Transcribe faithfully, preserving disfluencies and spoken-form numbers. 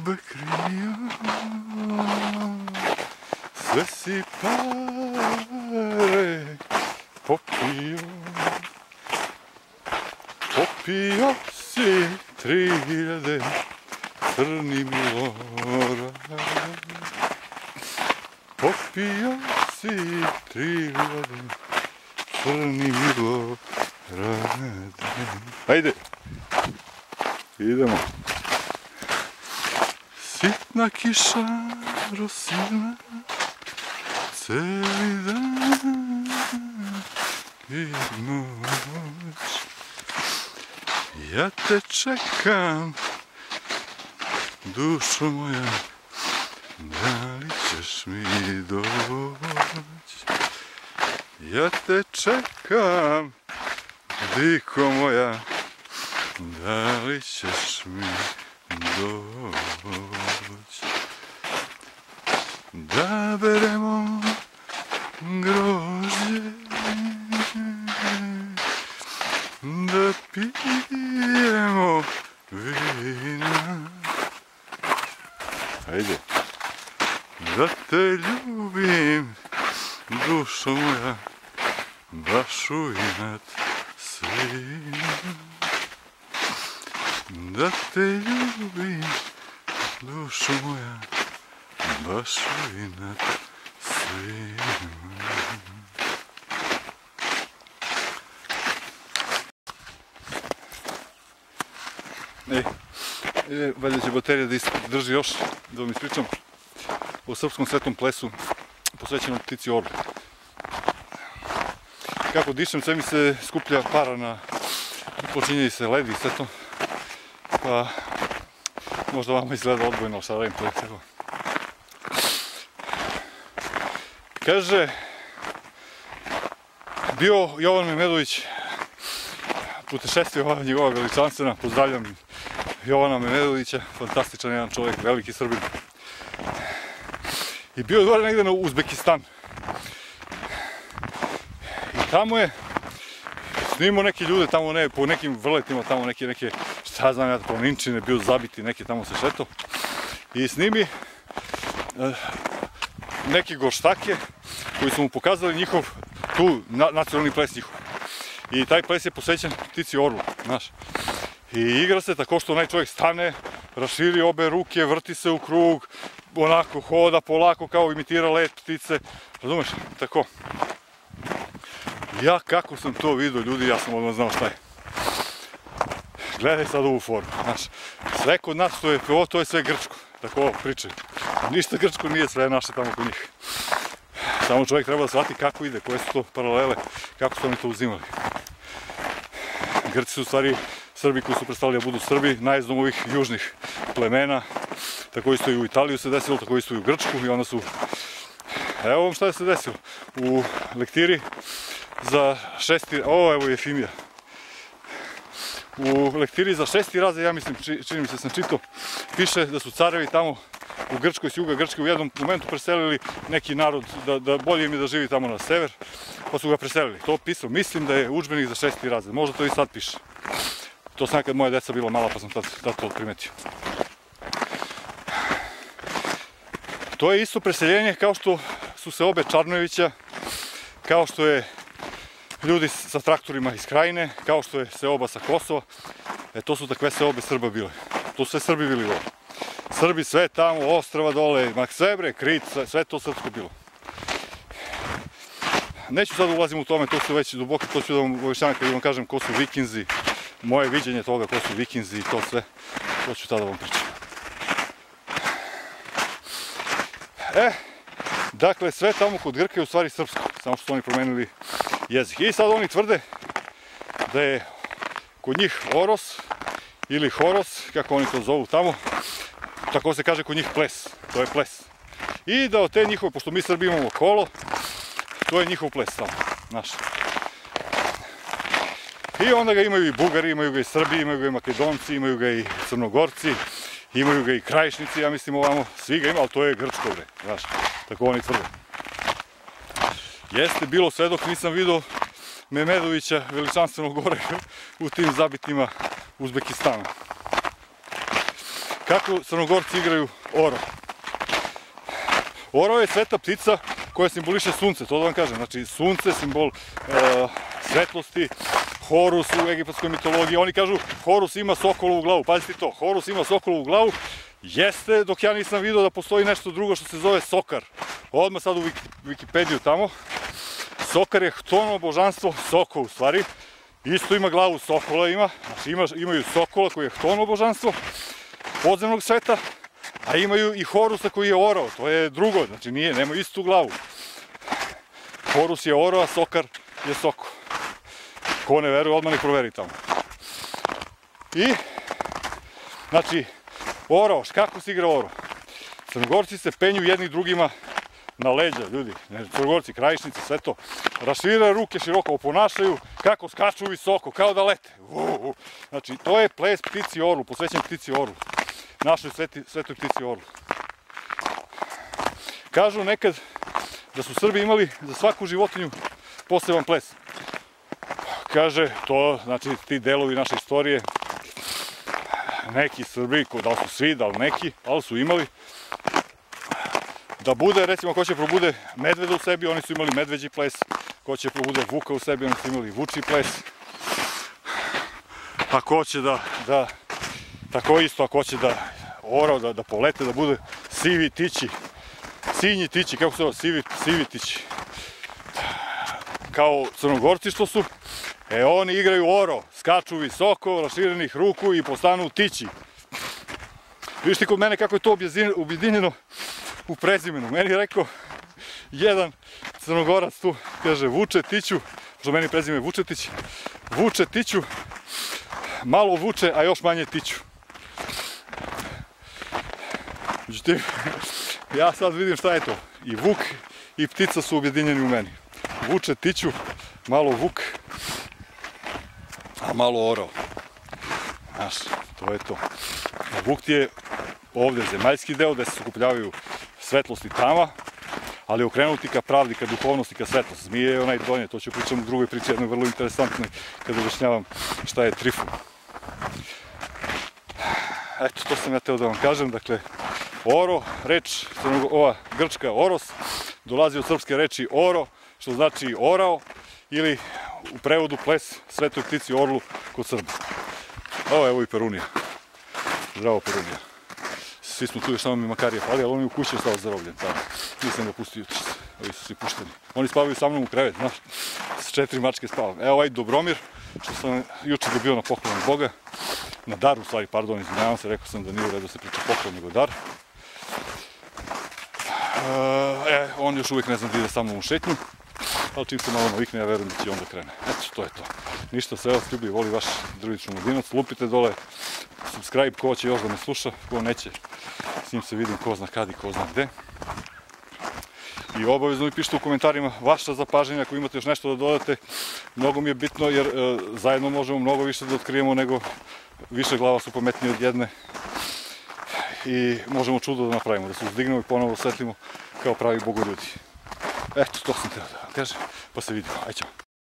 ljube krio, sve si pare popio, popio si tri hiljade crni Milorad, popio si tri hiljade crni Milorad. Ajde, idemo. Sitna kiša rosina, celi dan i noć. Ja te čekam, dušo moja, da li ćeš mi doći? Ja te čekam, diko moja, da li ćeš mi doći? Da beremo grožđe, da pijemo vina. Ajde. Da te ljubim, dušo moja, baš u inat svima. Da te ljubim, dušo moja, baš u inat svima. E, e, valjda će baterija da drži još, da vam ispričam o srpskom svetom plesu posvećenom ptici orlu. Kako dišem, sve mi se skuplja para na počinje se ledi i sve to. Pa možda vama izgleda odbojno, ali šta radim, to je tako. Kaže, bio Jovan Memedović, putešestvio ova njegova veličanstvena, pozdravljam Jovana Memedovića, fantastičan jedan čovjek, veliki Srbin. I bio je gore negde na Uzbekistan. I tamo je snimao neke ljude tamo ne, po nekim vrletima, tamo neke, neke, šta znam ja, planinčine, bio zabiti, neke tamo se šeto. I snimi uh, neke gorštake koji su mu pokazali njihov, tu, na, nacionalni ples njihov. I taj ples je posvećen ptici orlu, znaš. I igra se tako što onaj čovjek stane, raširi obe ruke, vrti se u krug, onako hoda polako kao imitira let ptice, razumeš, tako. Ja kako sam to vidio, ljudi, ja sam odmah znao šta je. Gledaj sad ovu formu, znaš, sve kod nas to je, ovo to je sve grčko, tako ovo pričaju. Ništa grčko nije, sve naše tamo kod njih. Samo čovjek treba da shvati kako ide, koje su to paralele, kako su oni to uzimali. Grci su u stvari Srbi koji su prestali da budu Srbi, najezdom ovih južnih plemena. Tako isto i u Italiju se desilo, tako isto i u Grčku i onda su... Evo vam šta je se desilo. U lektiri za šesti... O, evo je Efimija. U lektiri za šesti razred, ja mislim, čini mi se sam čitao, piše da su carevi tamo u Grčkoj, s juga Grčke, u jednom momentu preselili neki narod, da, da bolje im je da živi tamo na sever, pa su ga preselili. To pisao, mislim da je udžbenik za šesti razred, možda to i sad piše. To sam kad moja deca bila mala, pa sam tad, tad to primetio. To je isto preseljenje kao što su se obe Čarnojevića, kao što je ljudi sa traktorima iz Krajine, kao što je seoba sa Kosova. E, to su takve seobe Srba bile. To su sve Srbi bili dole. Srbi sve tamo, Ostrava dole, Maksebre, Krit, sve, sve to srpsko bilo. Neću sad ulazim u tome, to su već duboko, to ću da vam objašnjavam kad vam kažem ko su Vikinzi, moje viđenje toga ko su Vikinzi i to sve, to ću tada vam pričam. E, dakle, sve tamo kod Grka je u stvari srpsko, samo što su oni promenili jezik. I sad oni tvrde da je kod njih Oros ili Horos, kako oni to zovu tamo, tako se kaže kod njih ples, to je ples. I da od te njihove, pošto mi Srbi imamo kolo, to je njihov ples tamo, znaš. I onda ga imaju i Bugari, imaju ga i Srbi, imaju ga i Makedonci, imaju ga i Crnogorci, imaju ga i Krajišnici, ja mislim ovamo, svi ga ima, ali to je grčko bre, znaš, tako oni tvrde. Jeste bilo sve dok nisam vidio Memedovića veličanstvenog gore u tim zabitima Uzbekistana. kako Crnogorci igraju oro. Oro je sveta ptica koja simboliše sunce, to da vam kažem. Znači, sunce, simbol uh, svetlosti, Horus u egipatskoj mitologiji. Oni kažu, Horus ima sokolovu glavu. Pazite to, Horus ima sokolovu glavu. Jeste, dok ja nisam vidio da postoji nešto drugo što se zove Sokar. Odmah sad u Wikipediju tamo. Sokar je htono božanstvo, soko u stvari. Isto ima glavu sokola, ima. Znači, ima, imaju sokola koji je htono božanstvo podzemnog sveta. A imaju i Horusa koji je orao, to je drugo, znači nije, nema istu glavu. Horus je orao, a Sokar je soko. Ko ne veruje, odmah nek proveri tamo. I, znači, orao, kako se igra orao? Crnogorci se penju jedni drugima na leđa, ljudi. Crnogorci, krajišnici, sve to. Raširaju ruke široko, oponašaju, kako skaču visoko, kao da lete. Znači, to je ples ptici orlu, posvećen ptici orlu. Našoj sveti, svetoj ptici orlu. Kažu nekad da su Srbi imali za svaku životinju poseban ples. Kaže, to, znači, ti delovi naše istorije, neki Srbi, da li su svi, da li neki, ali su imali, da bude, recimo, ko će probude medveda u sebi, oni su imali medveđi ples, ko će probude vuka u sebi, oni su imali vučji ples. Ako hoće da, da tako isto, ako hoće da orao, da, da polete, da bude sivi tići, sinji tići, kako se zove, sivi, sivi tići. Kao Crnogorci što su, e oni igraju orao, skaču visoko, raširenih ruku i postanu tići. Vidiš ti kod mene kako je to objedinjeno u prezimenu. Meni je rekao jedan Crnogorac tu, kaže Vuče Tiću, što meni prezime Vučetić, Vuče Tiću, malo vuče, a još manje tiću. Međutim, ja sad vidim šta je to. I vuk i ptica su objedinjeni u meni. Vuče tiću, malo vuk, a malo orao. Znaš, to je to. Vuk ti je ovde zemaljski deo gde se sakupljavaju svetlost i tama, ali okrenuti ka pravdi, ka duhovnosti, ka svetlosti. Zmije je onaj donje, to ću pričam u drugoj priči, jednoj vrlo interesantnoj, kada objašnjavam šta je trifun. Eto, to sam ja teo da vam kažem, dakle, oro, reč, ova grčka oros, dolazi od srpske reči oro, što znači orao, ili u prevodu ples svetoj ptici orlu kod Srba. Ovo je evo i Perunija. Zdravo Perunija. Svi smo tu, još samo mi Makarije pali, ali on je u kući ostao zarobljen. Nisam ga pustio jutros. Ovi su svi pušteni. Oni spavaju sa mnom u krevet, znaš. S četiri mačke spavam. Evo ovaj Dobromir, što sam juče dobio na poklon od Boga. Na dar, u stvari, pardon, izvinjavam se, rekao sam da nije u redu se priča poklon, nego dar. E, on još uvijek ne zna da ide sa mnom u šetnju, ali čim se malo navikne, ja verujem da će onda krene. Eto, to je to. Ništa, sve vas ljubi, voli vaš Drvični Mladinac. Lupite dole, subscribe, ko će još da me sluša, ko neće, s njim se vidim ko zna kad i ko zna gde. I obavezno mi pišite u komentarima vaša zapažanja, ako imate još nešto da dodate. Mnogo mi je bitno jer e, zajedno možemo mnogo više da otkrijemo nego više glava su pametnije od jedne. I možemo čudo da napravimo, da se uzdignemo i ponovo osvetlimo kao pravi bogoljudi. Eto, to sam teo da kažem, pa se vidimo. Aj, ćao.